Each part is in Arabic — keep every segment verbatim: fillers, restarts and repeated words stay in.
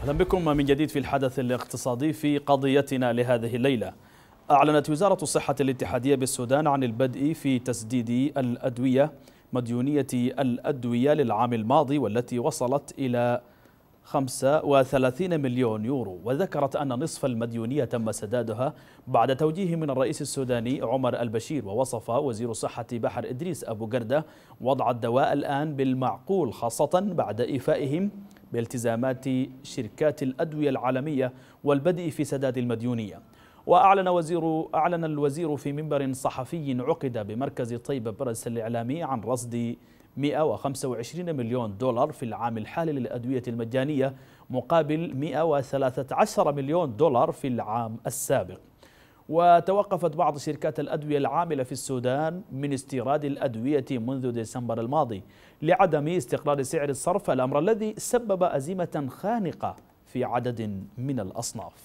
أهلا بكم من جديد في الحدث الاقتصادي في قضيتنا لهذه الليلة. أعلنت وزارة الصحة الاتحادية بالسودان عن البدء في تسديد الأدوية مديونية الأدوية للعام الماضي والتي وصلت إلى خمسة وثلاثين مليون يورو، وذكرت أن نصف المديونية تم سدادها بعد توجيه من الرئيس السوداني عمر البشير. ووصف وزير الصحة بحر إدريس أبو قردة وضع الدواء الآن بالمعقول، خاصة بعد إيفائهم بالتزامات شركات الأدوية العالمية والبدء في سداد المديونية. وأعلن وزير أعلن الوزير في منبر صحفي عقد بمركز طيبة برس الإعلامي عن رصد مئة وخمسة وعشرين مليون دولار في العام الحالي للأدوية المجانية مقابل مئة وثلاثة عشر مليون دولار في العام السابق. وتوقفت بعض شركات الأدوية العاملة في السودان من استيراد الأدوية منذ ديسمبر الماضي لعدم استقرار سعر الصرف، الأمر الذي سبب أزمة خانقة في عدد من الأصناف.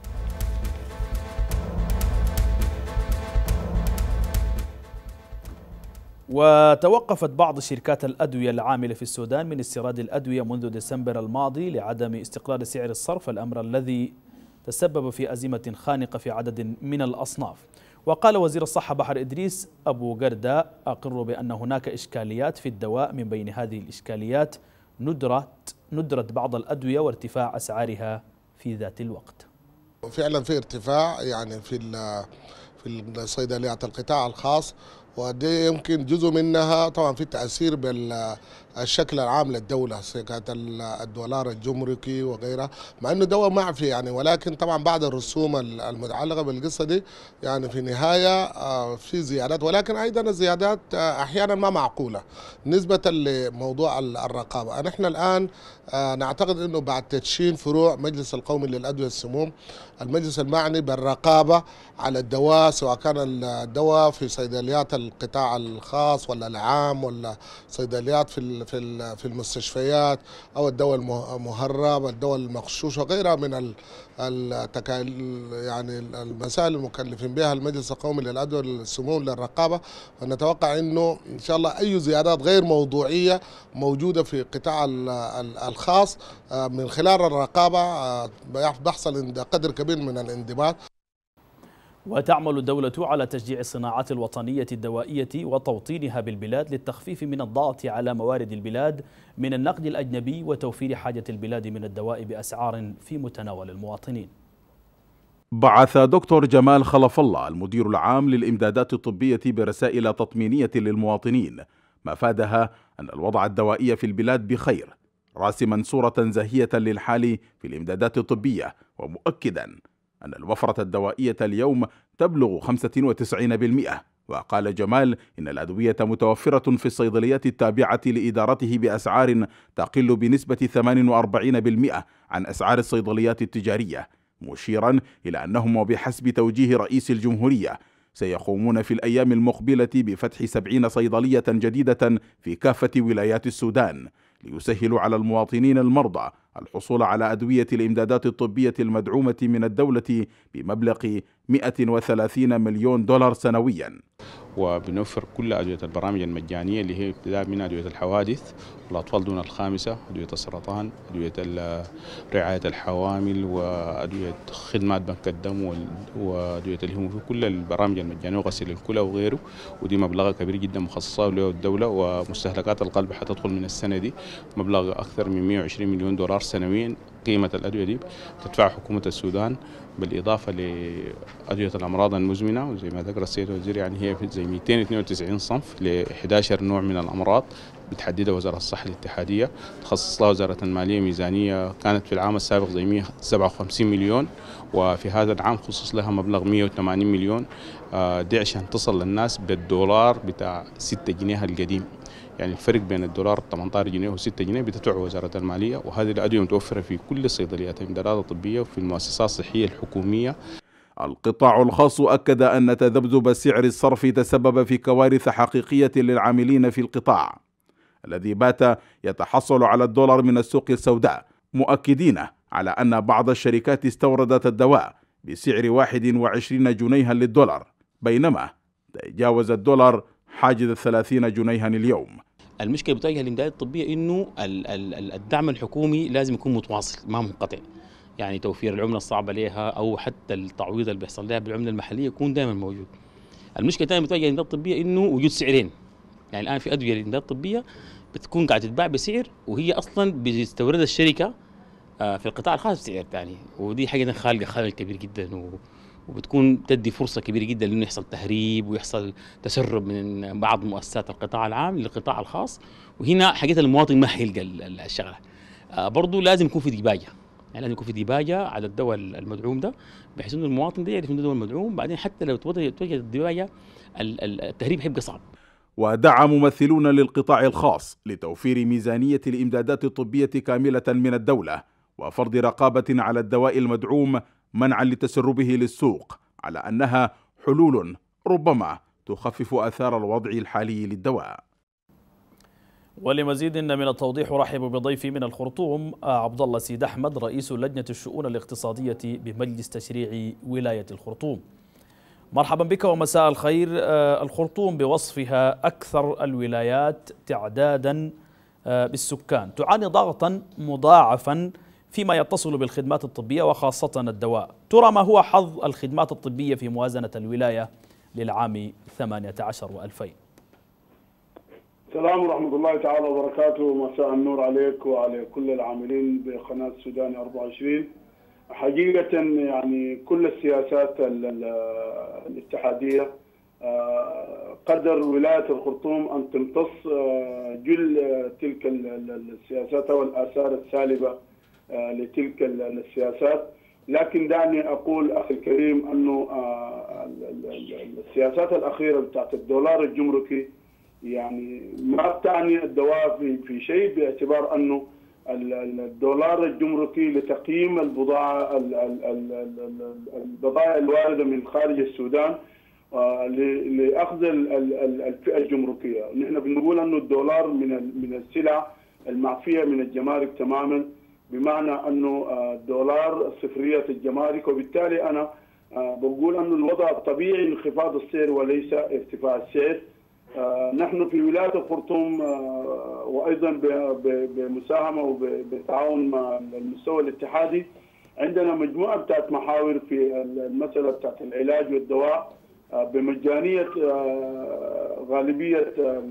وتوقفت بعض شركات الأدوية العاملة في السودان من استيراد الأدوية منذ ديسمبر الماضي لعدم استقرار سعر الصرف، الأمر الذي تسبب في أزمة خانقة في عدد من الأصناف. وقال وزير الصحة بحر إدريس أبو قردة: أقر بأن هناك إشكاليات في الدواء، من بين هذه الإشكاليات ندرة ندرة بعض الأدوية وارتفاع أسعارها في ذات الوقت. فعلا في ارتفاع يعني في في الصيدليات القطاع الخاص، ودي يمكن جزء منها طبعا في تأثير بالشكل العام للدولة، سكة الدولار الجمركي وغيرها، مع انه دواء معفي يعني، ولكن طبعا بعد الرسوم المتعلقة بالقصة دي يعني في النهاية في زيادات، ولكن ايضا الزيادات احيانا ما معقولة نسبة لموضوع الرقابة. نحن الان نعتقد انه بعد تدشين فروع مجلس القومي للأدوية السموم، المجلس المعني بالرقابة على الدواء، سواء كان الدواء في صيدليات القطاع الخاص ولا العام ولا صيدليات في في في المستشفيات، او الدواء المهرب، الدواء المغشوش وغيرها من التكال يعني المسائل المكلفين بها المجلس القومي للأدوية السموم للرقابة. ونتوقع انه ان شاء الله اي زيادات غير موضوعية موجودة في القطاع الخاص من خلال الرقابة بيحصل عند قدر كبير من الانضباط. وتعمل الدولة على تشجيع الصناعات الوطنية الدوائية وتوطينها بالبلاد للتخفيف من الضغط على موارد البلاد من النقد الأجنبي وتوفير حاجة البلاد من الدواء بأسعار في متناول المواطنين. بعث دكتور جمال خلف الله المدير العام للإمدادات الطبية برسائل تطمينية للمواطنين مفادها أن الوضع الدوائي في البلاد بخير، راسما صورة زاهية للحال في الإمدادات الطبية، ومؤكدا أن الوفرة الدوائية اليوم تبلغ خمسة وتسعين بالمئة. وقال جمال إن الأدوية متوفرة في الصيدليات التابعة لإدارته بأسعار تقل بنسبة ثمانية وأربعين بالمئة عن أسعار الصيدليات التجارية، مشيرا إلى أنهم وبحسب توجيه رئيس الجمهورية سيقومون في الأيام المقبلة بفتح سبعين صيدلية جديدة في كافة ولايات السودان ليسهلوا على المواطنين المرضى الحصول على أدوية الإمدادات الطبية المدعومة من الدولة بمبلغ مئة وثلاثين مليون دولار سنويا. وبنوفر كل أدوية البرامج المجانية اللي هي ابتداء من أدوية الحوادث والأطفال دون الخامسة، أدوية السرطان، أدوية رعاية الحوامل، وأدوية خدمات بنك الدم، وأدوية الهيموفيل، كل البرامج المجانية وغسيل الكلى وغيره. ودي مبلغ كبير جدا مخصصة له الدولة. ومستهلكات القلب حتدخل من السنة دي مبلغ أكثر من مئة وعشرين مليون دولار سنويا. قيمة الأدوية دي تدفع حكومة السودان، بالإضافة لأدوية الأمراض المزمنة، وزي ما ذكر السيد الوزير يعني هي زي مئتين واثنين وتسعين صنف ل إحدى عشر نوع من الأمراض بتحددها وزارة الصحة الاتحادية. تخصص لها وزارة المالية ميزانية كانت في العام السابق زي مئة وسبعة وخمسين مليون، وفي هذا العام خصص لها مبلغ مئة وثمانين مليون. دي عشان تصل للناس بالدولار بتاع ستة جنيه القديم، يعني الفرق بين الدولار ثمانية عشر جنيه وستة جنيه بتدفع وزارة المالية. وهذه الأدوية متوفرة في كل الصيدليات الإمدادات الطبية وفي المؤسسات الصحية الحكومية. القطاع الخاص أكد أن تذبذب سعر الصرف تسبب في كوارث حقيقية للعاملين في القطاع الذي بات يتحصل على الدولار من السوق السوداء، مؤكدين على أن بعض الشركات استوردت الدواء بسعر واحد وعشرين جنيها للدولار، بينما تجاوز الدولار حاجز الثلاثين جنيها اليوم. المشكله اللي بتواجه الامدادات الطبيه انه الدعم الحكومي لازم يكون متواصل ما منقطع، يعني توفير العمله الصعبه لها او حتى التعويض اللي بيحصل لها بالعمله المحليه يكون دائما موجود. المشكله الثانيه اللي بتواجه الامدادات الطبيه انه وجود سعرين، يعني الان في ادويه للامدادات الطبيه بتكون قاعده تتباع بسعر وهي اصلا بتستوردها الشركه في القطاع الخاص بسعر ثاني، ودي حاجه خالقه خلل كبير جدا، وبتكون تدي فرصه كبيره جدا لانه يحصل تهريب ويحصل تسرب من بعض مؤسسات القطاع العام للقطاع الخاص، وهنا حاجه المواطن ما حيلقى الشغله. برضه لازم يكون في ديباجه، يعني لازم يكون في ديباجه على الدواء المدعوم ده بحيث انه المواطن ده يعرف انه الدواء المدعوم، بعدين حتى لو توجد الديباجه التهريب حيبقى صعب. ودعا ممثلون للقطاع الخاص لتوفير ميزانية الإمدادات الطبية كاملة من الدولة وفرض رقابة على الدواء المدعوم منعا لتسربه للسوق، على أنها حلول ربما تخفف آثار الوضع الحالي للدواء. ولمزيد من التوضيح أرحب بضيفي من الخرطوم عبد الله سيد أحمد رئيس لجنة الشؤون الاقتصادية بمجلس تشريع ولاية الخرطوم. مرحبا بك ومساء الخير. الخرطوم بوصفها أكثر الولايات تعدادا بالسكان تعاني ضغطا مضاعفا فيما يتصل بالخدمات الطبية وخاصة الدواء، ترى ما هو حظ الخدمات الطبية في موازنة الولاية للعام ثمانية عشر وألفين؟ السلام ورحمة الله تعالى وبركاته، مساء النور عليك وعلى كل العاملين بقناة السوداني أربعة وعشرين. حقيقة يعني كل السياسات الاتحادية قدر ولاية الخرطوم أن تمتص جل تلك السياسات والآثار السالبة لتلك السياسات، لكن دعني أقول أخي الكريم أنه السياسات الأخيرة بتاعت الدولار الجمركي يعني ما بتعني الدواء في في شيء، باعتبار أنه الدولار الجمركي لتقييم البضاعة البضائع الواردة من خارج السودان لأخذ الفئة الجمركية. نحن بنقول أنه الدولار من من السلع المعفية من الجمارك تماما، بمعنى أنه الدولار صفرية الجمارك، وبالتالي أنا بقول أنه الوضع الطبيعي انخفاض السعر وليس ارتفاع السعر. نحن في ولاية الخرطوم وأيضا بمساهمة وبالتعاون مع المستوى الاتحادي عندنا مجموعة بتاعت محاور في المسألة بتاعت العلاج والدواء بمجانية غالبية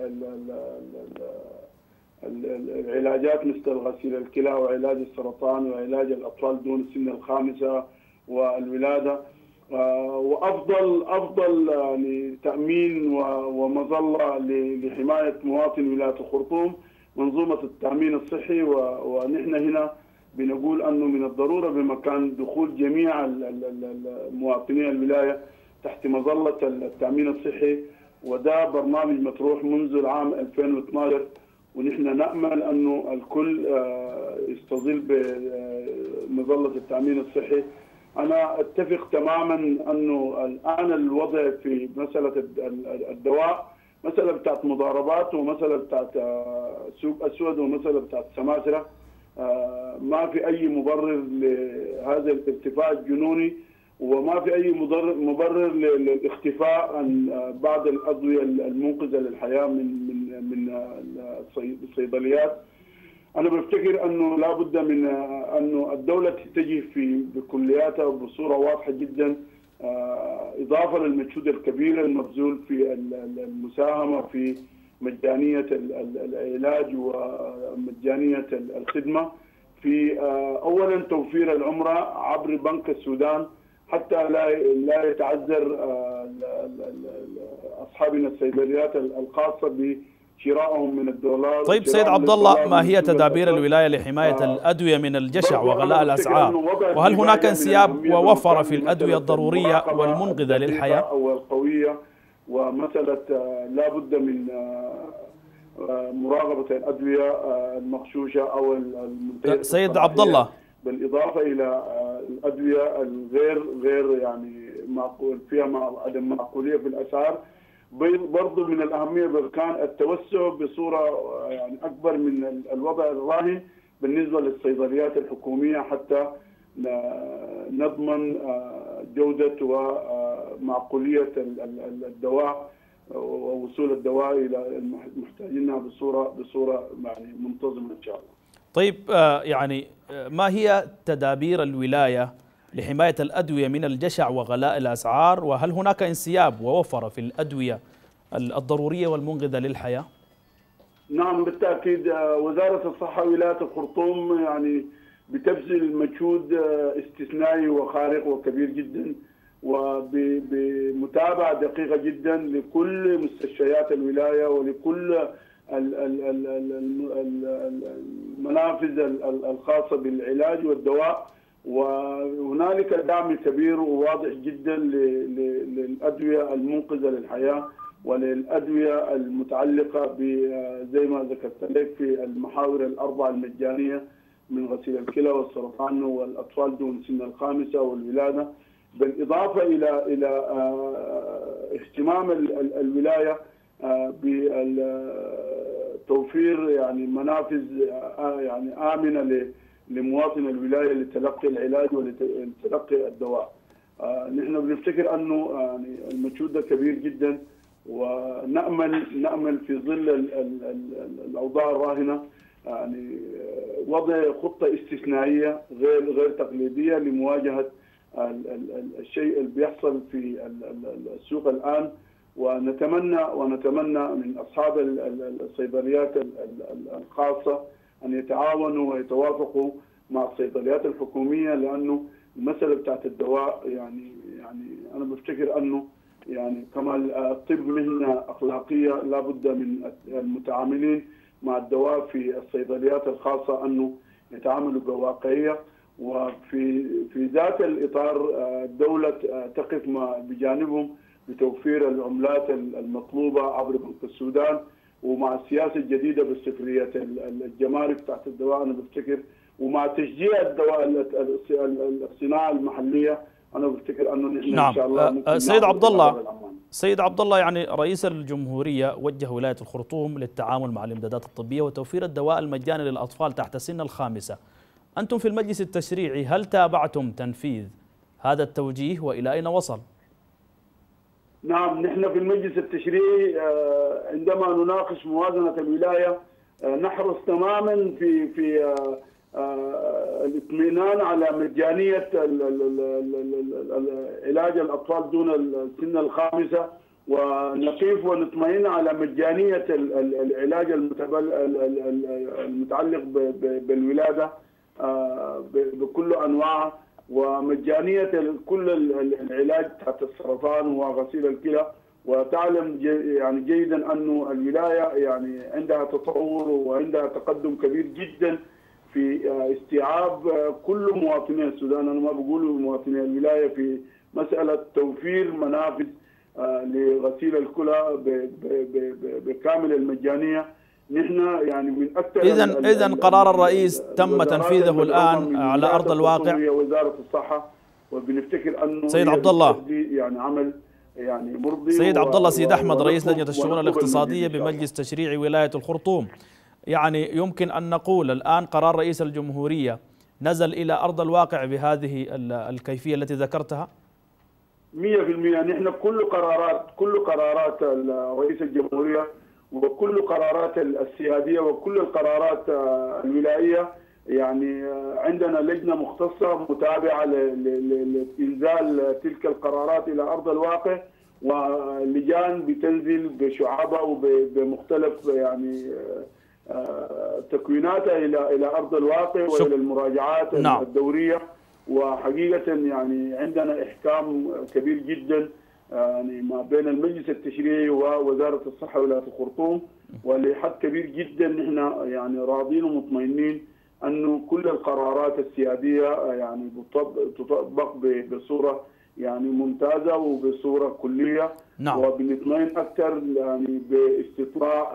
العلاجات مثل غسيل الكلى وعلاج السرطان وعلاج الأطفال دون السن الخامسة والولادة، وافضل افضل يعني تامين ومظله لحمايه مواطن ولايه الخرطوم منظومه التامين الصحي. ونحن هنا بنقول انه من الضروره بمكان دخول جميع مواطني الولايه تحت مظله التامين الصحي، وده برنامج مطروح منذ العام ألفين واثني عشر، ونحن نامل انه الكل يستظل بمظله التامين الصحي. أنا أتفق تماما أنه الآن الوضع في مسألة الدواء مسألة بتاعت مضاربات ومسألة بتاعت سوق أسود ومسألة بتاعت سماسرة، ما في أي مبرر لهذا الارتفاع الجنوني، وما في أي مبرر للاختفاء عن بعض الأدوية المنقذة للحياة من من من الصيدليات. أنا بفتكر أنه لا بد من أنه الدولة تتجه في بكلياتها بصورة واضحة جدا، إضافة للمجهود الكبير المبذول في المساهمة في مجانية العلاج ومجانية الخدمة، في أولا توفير العمرة عبر بنك السودان حتى لا لا يتعذر أصحابنا الصيدليات الخاصة ب شراءهم من الدولار. طيب سيد عبد الله، ما هي تدابير الولاية لحماية آه الأدوية من الجشع وغلاء الأسعار؟ وهل هناك انسياب ووفر في الأدوية الضرورية والمنقذة للحياة؟ أو القوية، ومسألة لا بد من مراقبة الأدوية المغشوشة أو المنتهية. سيد عبد الله، بالإضافة إلى الأدوية الغير غير يعني معقول فيها عدم معقولية في الأسعار، برضو من الأهمية كان التوسع بصورة يعني أكبر من الوضع الراهن بالنسبة للصيدليات الحكومية حتى نضمن جودة ومعقولية الدواء ووصول الدواء الى المحتاجينها بصوره بصوره يعني منتظمه ان شاء الله. طيب يعني ما هي تدابير الولايه لحمايه الادويه من الجشع وغلاء الاسعار، وهل هناك انسياب ووفره في الادويه الضروريه والمنقذه للحياه؟ نعم بالتاكيد، وزاره الصحه ولايه الخرطوم يعني بتبذل مجهود استثنائي وخارق وكبير جدا، وبمتابعه دقيقه جدا لكل مستشفيات الولايه ولكل المنافذ الخاصه بالعلاج والدواء، وهنالك دعم كبير وواضح جدا للادويه المنقذه للحياه وللادويه المتعلقه زي ما ذكرت لك في المحاور الاربعه المجانيه من غسيل الكلى والسرطان والاطفال دون سن الخامسه والولاده، بالاضافه الى الى اهتمام الولايه بتوفير يعني منافذ يعني امنه لمواطن الولايه لتلقي العلاج ولتلقي الدواء. نحن بنفتكر انه يعني المجهود ده كبير جدا، ونامل نامل في ظل الاوضاع الراهنه يعني وضع خطه استثنائيه غير غير تقليديه لمواجهه الشيء اللي بيحصل في السوق الان، ونتمنى ونتمنى من اصحاب الصيدليات الخاصه ان يتعاونوا ويتوافقوا مع الصيدليات الحكوميه، لانه المساله بتاعت الدواء يعني يعني انا بفتكر انه يعني كما الطب مهنه اخلاقيه لابد من المتعاملين مع الدواء في الصيدليات الخاصه انه يتعاملوا بواقعيه، وفي في ذات الاطار الدوله تقف بجانبهم بتوفير العملات المطلوبه عبر بنك السودان، ومع السياسه الجديده بالسفريه الجمارك تحت الدواء انا بفتكر، ومع تشجيع الدواء الصناعه المحليه انا بفتكر انه نحن نعم. ان شاء الله. سيد عبد الله سيد عبد الله يعني رئيس الجمهوريه وجه ولايه الخرطوم للتعامل مع الامدادات الطبيه وتوفير الدواء المجاني للاطفال تحت سن الخامسه. انتم في المجلس التشريعي هل تابعتم تنفيذ هذا التوجيه والى اين وصل؟ نعم، نحن في المجلس التشريعي عندما نناقش موازنه الولايه نحرص تماما في في الاطمئنان على مجانيه علاج الاطفال دون السن الخامسه، ونقيف ونطمئن على مجانيه العلاج المتعلق بالولاده بكل انواعه، ومجانيه كل العلاج تحت السرطان وغسيل الكلى. وتعلم يعني جيدا انه الولايه يعني عندها تطور وعندها تقدم كبير جدا في استيعاب كل مواطني السودان، انا ما بقول مواطني الولايه، في مساله توفير منافذ لغسيل الكلى بكامل المجانيه. نحن يعني من اكثر اذا اذا قرار الرئيس تم تنفيذه الان على ارض الواقع. هي وزاره الصحه، وبنفتكر انه سيد عبد الله يعني عمل يعني مرضي. سيد عبد الله سيد احمد رئيس لجنه الشؤون الاقتصاديه بمجلس تشريعي ولايه الخرطوم، يعني يمكن ان نقول الان قرار رئيس الجمهوريه نزل الى ارض الواقع بهذه الكيفيه التي ذكرتها؟ مئة بالمئة. نحن كل قرارات كل قرارات رئيس الجمهوريه وكل قرارات السياديه وكل القرارات الولائيه يعني عندنا لجنه مختصه متابعه لانزال تلك القرارات الى ارض الواقع، ولجان بتنزل بشعابها وبمختلف يعني تكويناتها الى الى ارض الواقع والى المراجعات نعم. الدوريه. وحقيقه يعني عندنا احكام كبير جدا يعني ما بين المجلس التشريعي ووزاره الصحه ولايه الخرطوم، ولحد كبير جدا نحن يعني راضين ومطمئنين انه كل القرارات السياديه يعني تطبق بصوره يعني ممتازه وبصوره كليه. نعم. وبنطمئن اكثر يعني باستطلاع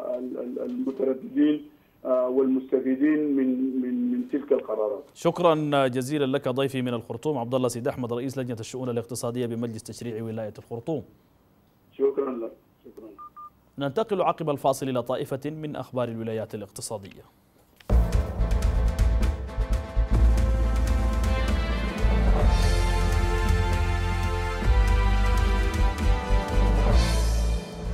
المترددين والمستفيدين من من من تلك القرارات. شكرا جزيلا لك ضيفي من الخرطوم عبد الله سيد احمد رئيس لجنه الشؤون الاقتصاديه بمجلس تشريعي ولايه الخرطوم. شكرا لك. شكرا. ننتقل عقب الفاصل الى طائفه من اخبار الولايات الاقتصاديه.